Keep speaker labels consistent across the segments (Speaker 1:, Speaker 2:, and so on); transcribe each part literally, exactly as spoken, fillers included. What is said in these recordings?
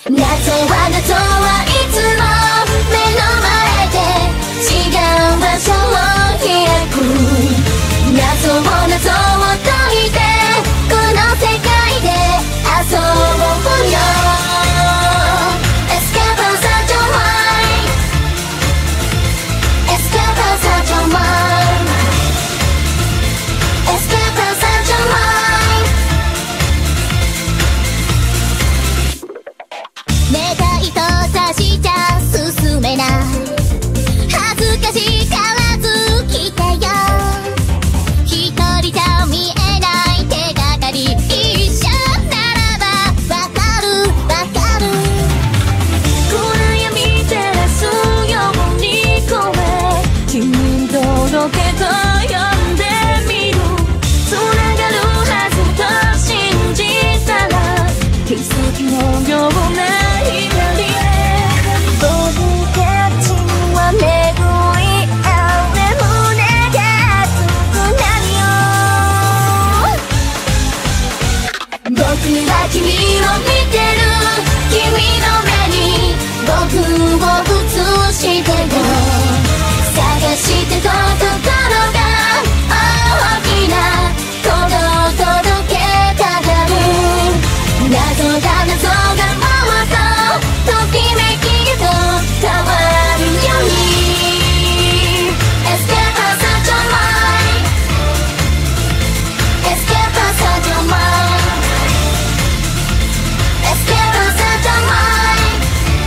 Speaker 1: 謎は謎はいつも目の前で違う場所を開く謎を謎を解いてこの世界で遊ぼうよ Escape such a mind Escape such a mind Escape such a mind 願いと差しじゃ進めない恥ずかしからず来てよ一人じゃ見えない手がかり一緒ならばわかるわかる暗闇照らすように声君に届けと呼んでみるつながるはずと信じたら奇跡のような光で僕たちは巡り合う胸が熱くなるよ僕は君を見てる君の目に僕を映してる探してと心が大きな鼓動を届けたがる謎が謎がもっとときめきへと変わるように Escape such a mind Escape such a mind Escape such a mind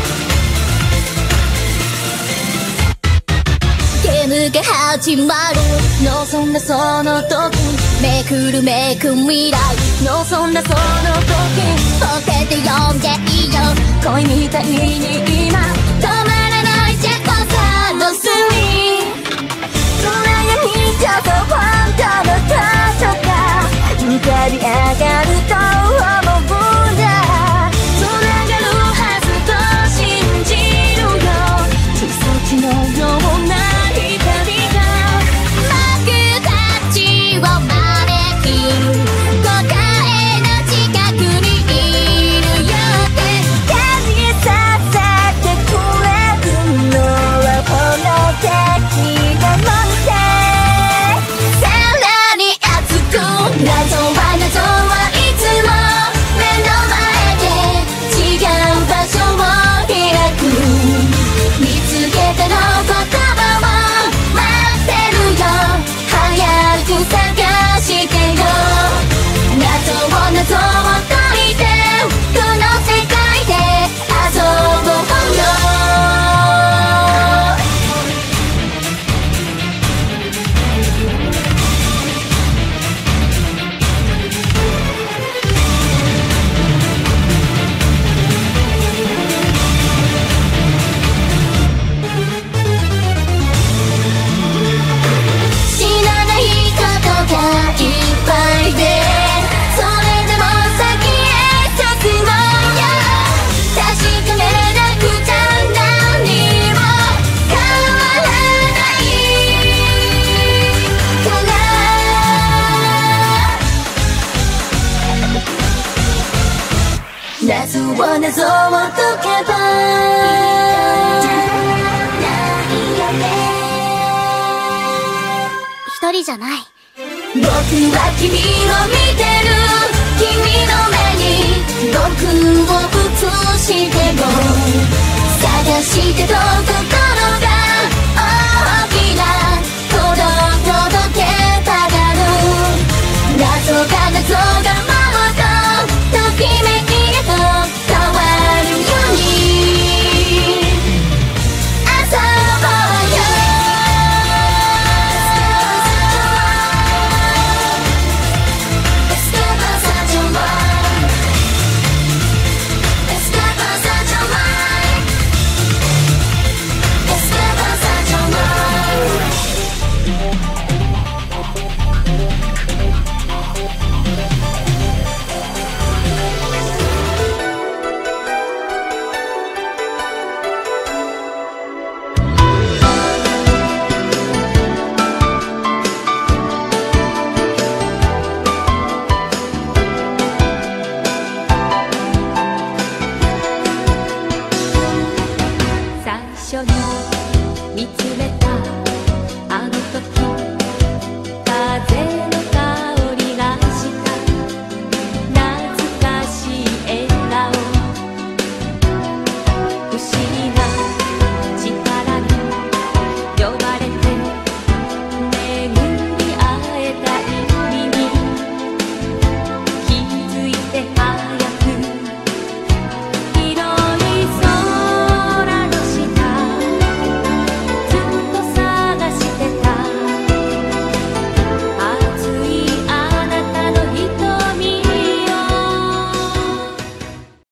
Speaker 1: ゲームが始まる望んだその時めくるめく未来望んだその時ポケで呼んでいいよ恋みたいに今止まらないジェットサドスに暗闇ちょっと本当のことが浮かび上がると思うんだつながるはずと信じるよ奇跡のような光が僕たちを招き答えの近くにいるよって感じさせてくれるのはこの敵なのにさらに熱く謎は謎はいつも目の前で違う場所を開く見つけたの言葉を待ってるよ早く探してよ謎を謎を解いてこの世界で遊ぼうよ知らないことがいっぱいでそれでも先へ進もうよ確かめなくちゃ何も変わらないから謎を謎を解けばないよね一人じゃない僕は君を見てる君の目に僕を映しても探してと心が大きな鼓動を届けたがる謎が謎がもっとときめきへと変わるように遊ぼうよEscape such a mind Escape such a 緒に見つめたあの時、風の香りがした懐かしい笑顔、不思議な